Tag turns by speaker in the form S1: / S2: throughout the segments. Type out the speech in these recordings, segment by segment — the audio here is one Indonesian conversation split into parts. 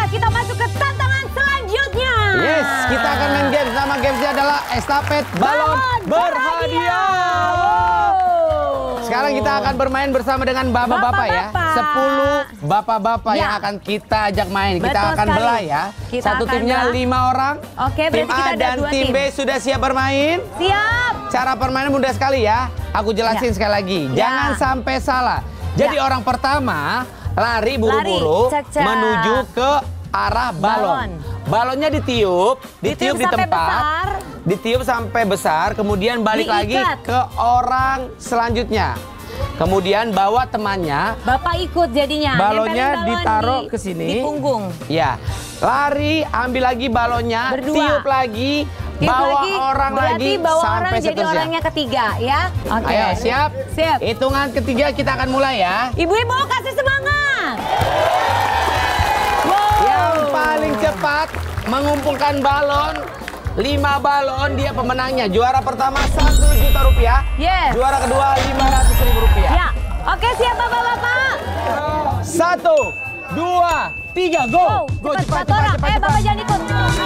S1: kita masuk ke tantangan selanjutnya.
S2: Yes, kita akan main game. Nama gamesnya adalah estafet balon berhadiah. Sekarang kita akan bermain bersama dengan bapak-bapak ya. 10 bapak-bapak yang akan kita ajak main. Kita akan belah ya. Satu timnya 5 orang.
S1: Oke,
S2: tim A dan tim B sudah siap bermain?
S1: Siap.
S2: Cara permainan mudah sekali ya. Aku jelasin sekali lagi. Jangan sampai salah. Jadi orang pertama lari buru-buru menuju ke arah balon. Balonnya ditiup di tempat, besar. Ditiup sampai besar, kemudian balik lagi ke orang selanjutnya. Kemudian bawa temannya.
S1: Bapak ikut jadinya.
S2: Balonnya ditaruh ke sini.
S1: Di punggung.
S2: Ya, lari, ambil lagi balonnya, tiup lagi, bawa orang lagi sampai
S1: jadi
S2: seterusnya.
S1: Orangnya ketiga ya. Oke.
S2: Ayo, siap?
S1: Siap.
S2: Hitungan ketiga kita akan mulai ya.
S1: Ibu-ibu kasih semangat.
S2: Yang paling cepat mengumpulkan balon 5 balon, dia pemenangnya. Juara pertama 1 juta rupiah.
S1: Yes.
S2: Juara kedua 500.000 rupiah.
S1: Ya. Oke, siap bapak-bapak.
S2: 1, 2, 3, go.
S1: Go, cepat. Bapak jangan ikut.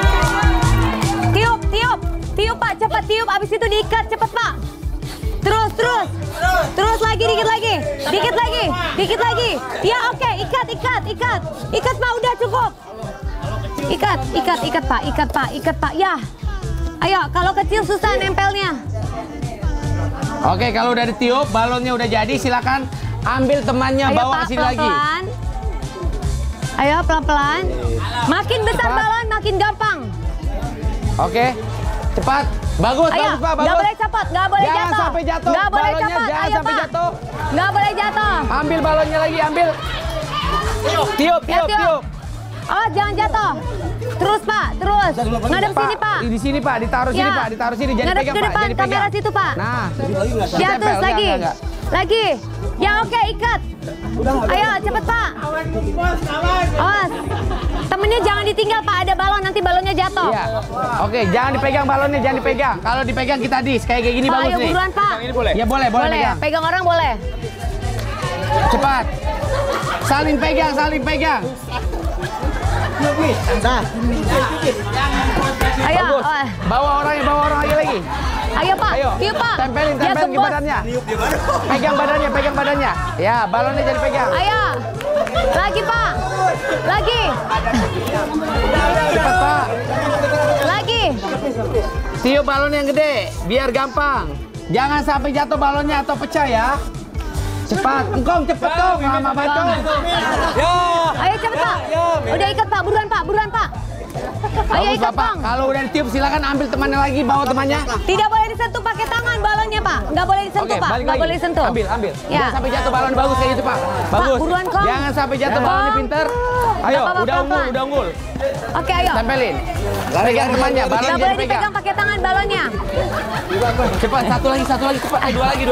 S1: Tiup Pak, cepat tiup. Abis itu diikat, cepat Pak. Terus lagi, dikit lagi. Ya oke, ikat Pak, udah cukup. Ikat Pak, ya. Ayo, kalau kecil susah nempelnya.
S2: Oke, kalau udah ditiup, balonnya udah jadi, silakan ambil temannya. Ayo, bawa ke sini lagi.
S1: Ayo pelan-pelan. Makin besar balon, makin gampang.
S2: Oke, cepat. Bagus Pak, bagus.
S1: Nggak boleh cepat, nggak boleh jatuh.
S2: Jangan sampai jatuh.
S1: Nggak boleh
S2: balonnya
S1: cepat,
S2: jangan sampai jatuh.
S1: Nggak boleh jatuh.
S2: Ambil balonnya lagi, ambil. Tiup.
S1: Oh, jangan jatuh. Terus Pak, terus. Ngadep sini Pak.
S2: Di sini Pak, ditaruh sini Pak, ditaruh sini. Jangan pegang Pak, jangan pegang.
S1: Kamera situ Pak.
S2: Nah,
S1: di atas lagi. Lagi. Ya oke, ikat. Ayo, cepet Pak. Awas. Temennya jangan ditinggal Pak, ada balon, nanti balonnya jatuh.
S2: Iya. Oke, jangan dipegang balonnya, jangan dipegang. Kalau dipegang kita dis, kayak gini
S1: Pak,
S2: bagus
S1: ayo,
S2: nih.
S1: buruan Pak.
S2: Ya boleh pegang.
S1: Pegang orang boleh.
S2: Cepat. Saling pegang. Nah.
S1: Ayo.
S2: Bawa orangnya lagi.
S1: Ayo Pak, tiup Pak.
S2: Tempelin ke badannya. Pegang badannya. Ya, balonnya jadi pegang.
S1: Ayo. Lagi Pak. Lagi.
S2: Cepat Pak.
S1: Lagi.
S2: Tiup balon yang gede, biar gampang. Jangan sampai jatuh balonnya atau pecah ya. Cepat, engkong cepet dong, lama banget. Ya.
S1: Ayo cepet Pak. Udah ikat Pak, buruan Pak. Ayo ikat Bang.
S2: Kalau udah ditiup silakan ambil temannya lagi, bawa temannya.
S1: Tidak boleh disentuh pakai tangan balonnya Pak. Nggak boleh disentuh Pak, nggak boleh disentuh.
S2: Ambil.
S1: Ya.
S2: Jangan sampai jatuh balon, bagus kayak gitu Pak. Bagus.
S1: Pak, buruan Kong.
S2: Jangan sampai jatuh balonnya, pinter. Ayo, udah unggul.
S1: Oke, ayo.
S2: Tempelin. Pegang temannya, balon
S1: nggak
S2: jadi
S1: boleh
S2: pegang.
S1: dipegang pakai tangan balonnya.
S2: Cepat, satu lagi, cepat. Dua lagi.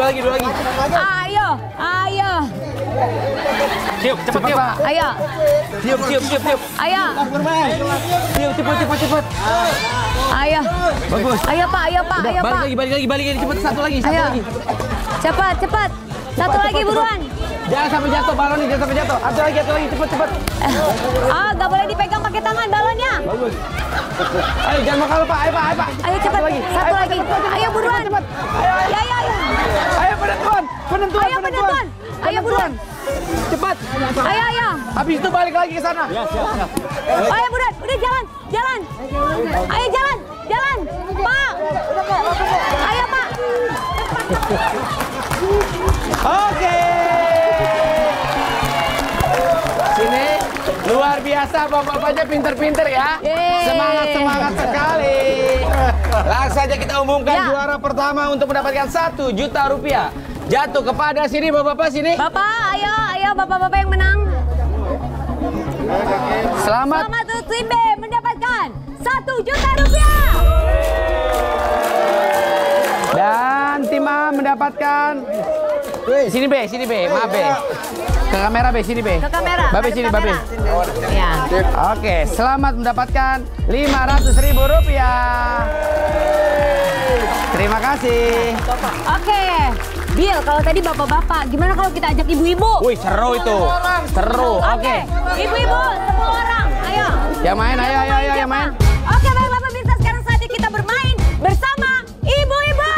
S1: Ayo.
S2: Tiup, cepat Pak.
S1: Ayo.
S2: Tiup.
S1: Ayo.
S2: Tiup, cepet.
S1: Ayo.
S2: Bagus.
S1: Ayo Pak.
S2: Balik lagi, cepet. Satu lagi.
S1: Cepat. Satu lagi buruan.
S2: Jangan sampai jatuh balonnya, Satu lagi, cepet.
S1: Nggak boleh dipegang pakai tangan balonnya.
S2: Bagus. Ayo, jangan mau kalah Pak, ayo Pak.
S1: Ayo cepet. Satu lagi. Ayo buruan. Ya.
S2: Ayo penentuan.
S1: Ayo buruan.
S2: Cepat.
S1: Ayo.
S2: Habis itu balik lagi ke sana. Ya, siap.
S1: Ayo buruan. Udah jalan. Ayo jalan. Pak. Ayo Pak.
S2: Oke. Sini luar biasa bapak-bapaknya pinter-pinter ya. Semangat sekali. Langsung saja kita umumkan juara pertama untuk mendapatkan 1 juta rupiah. Jatuh kepada sini bapak-bapak sini.
S1: Bapak, ayo bapak-bapak yang menang.
S2: Selamat
S1: untuk tim B mendapatkan 1 juta rupiah.
S2: Dan tim A mendapatkan sini B, maaf B. Ke kamera B, sini B.
S1: Ke kamera.
S2: Babe sini, Babe.
S1: Ya.
S2: Oke, selamat mendapatkan 500.000 rupiah. Terima kasih.
S1: Oke. Bill, kalau tadi bapak-bapak, gimana kalau kita ajak ibu-ibu?
S2: Wih, seru itu. Seru. Oke.
S1: Ibu-ibu, semua orang. Ayo.
S2: Yang main, ayo, yang main.
S1: Oke, baiklah pemirsa, sekarang saatnya kita bermain bersama ibu-ibu.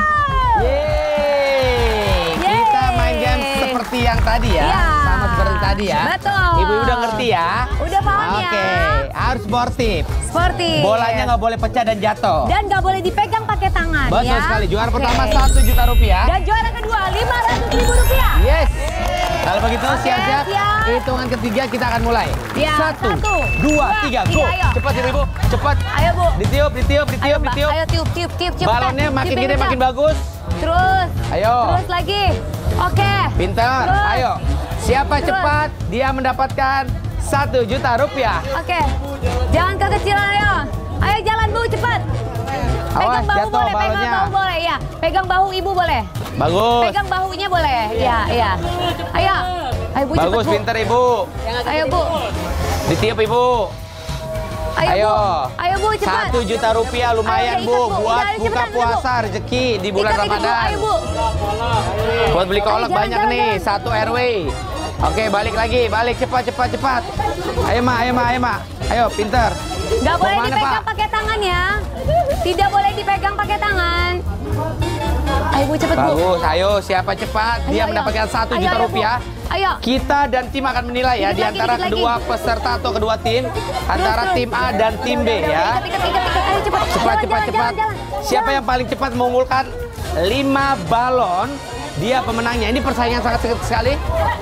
S2: Kita main game seperti yang tadi ya. Sama seperti tadi ya.
S1: Betul.
S2: Ibu-ibu udah ngerti ya?
S1: Udah paham ya?
S2: Oke, harus sportif.
S1: Sportif.
S2: Bolanya nggak boleh pecah dan jatuh.
S1: Dan nggak boleh dipegang pakai tangan.
S2: Betul
S1: ya?
S2: sekali. Juara pertama 1 juta rupiah.
S1: Dan juara kedua 500.000 rupiah.
S2: Yes. Kalau begitu siap-siap. Hitungan ketiga kita akan mulai.
S1: Ya,
S2: 1, 2, 3, go. Cepat ibu, cepat.
S1: Ayo bu.
S2: Ditiup.
S1: Ayo tiup.
S2: Balonnya makin gede makin bagus.
S1: Terus.
S2: Ayo.
S1: Terus lagi. Oke.
S2: Pintar.
S1: Terus.
S2: Ayo. Siapa cepat dia mendapatkan 1 juta rupiah.
S1: Oke. Jangan kekecilan ayo. Ayo jalan bu cepat.
S2: Awas,
S1: Pegang bahu
S2: jatuh
S1: boleh,
S2: balonnya.
S1: pegang bahu boleh ya. Pegang bahu ibu boleh.
S2: Bagus.
S1: Pegang bahunya boleh. Iya. Ayo. Ayo bu
S2: Bagus,
S1: cepet, bu.
S2: pintar ibu.
S1: Ayo bu.
S2: Ditiup ibu.
S1: Ayo. Ayo bu cepat.
S2: 1 juta rupiah lumayan
S1: Ayo,
S2: bu.
S1: ikat, Bu.
S2: Buat
S1: Udah,
S2: buka
S1: cepetan,
S2: puasa rezeki di bulan
S1: Ikat, Bu.
S2: Ramadan.
S1: Ayo bu.
S2: Buat beli kolak
S1: Jalan,
S2: banyak
S1: jalan,
S2: nih.
S1: jalan.
S2: 1 RW. Oke, balik lagi. Balik cepat. Ayo ma. Ayo pintar.
S1: Nggak boleh
S2: Mau mana,
S1: dipegang
S2: Pak?
S1: pakai tangan ya. Tidak boleh dipegang pakai tangan. Ayo bu cepet bu.
S2: Bagus. Ayo siapa cepat dia
S1: Ayo.
S2: mendapatkan 1
S1: Ayo,
S2: juta
S1: Bu.
S2: rupiah.
S1: Ayo.
S2: Kita dan tim akan menilai ya
S1: Dikit
S2: di
S1: lagi,
S2: antara
S1: dikit lagi.
S2: kedua peserta atau kedua tim, antara
S1: Terus.
S2: tim A dan tim B ya.
S1: Ikat. Ayo cepat.
S2: Cepat.
S1: Jalan.
S2: Siapa yang paling cepat mengumpulkan 5 balon, dia pemenangnya. Ini persaingan sangat sengit sekali.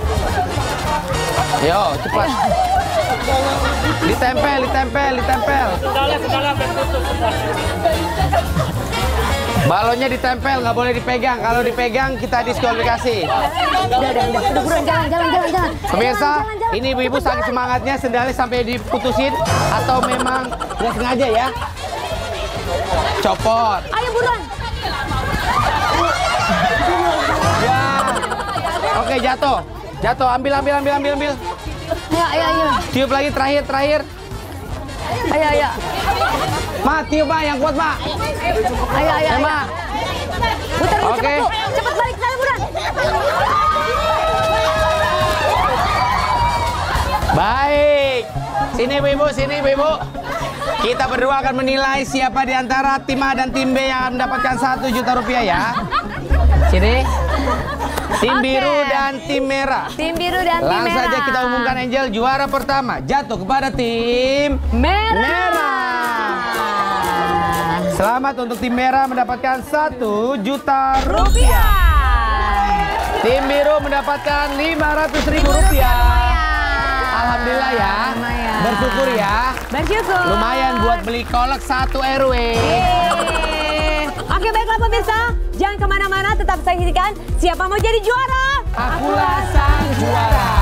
S2: Yo, cepat. Ditempel. Balonnya ditempel, nggak boleh dipegang. Kalau dipegang kita diskualifikasi.
S1: Udah buruan jalan.
S2: Pemirsa,
S1: Jalan.
S2: ini ibu-ibu saking semangatnya sendalnya sampai diputusin atau memang nggak sengaja ya? Copot.
S1: Ayo buruan.
S2: Ya. Oke, jatuh. Ambil.
S1: Ayo.
S2: Tiup lagi terakhir.
S1: Ayo.
S2: Ma, tiup ma, yang kuat ma.
S1: Ayo.
S2: Ma.
S1: Putar bu,
S2: Oke.
S1: cepet bu. Cepet balik sana buruan.
S2: Baik. Sini ibu-ibu. Kita berdua akan menilai siapa di antara tim A dan tim B yang akan mendapatkan 1 juta rupiah ya. Sini. Tim
S1: Oke.
S2: biru dan tim merah.
S1: Tim biru dan tim merah.
S2: Langsung saja kita umumkan Angel juara pertama jatuh kepada tim
S1: merah.
S2: Selamat untuk tim merah mendapatkan 1 juta rupiah. Tim biru mendapatkan 500.000 rupiah. Alhamdulillah ya.
S1: Lumayan.
S2: Bersyukur ya.
S1: Bersyukur.
S2: Lumayan buat beli kolak 1 RW.
S1: Oke baiklah pemirsa, jangan kemana-mana, tetap saksikan Siapa Mau Jadi Juara.
S2: Akulah sang juara.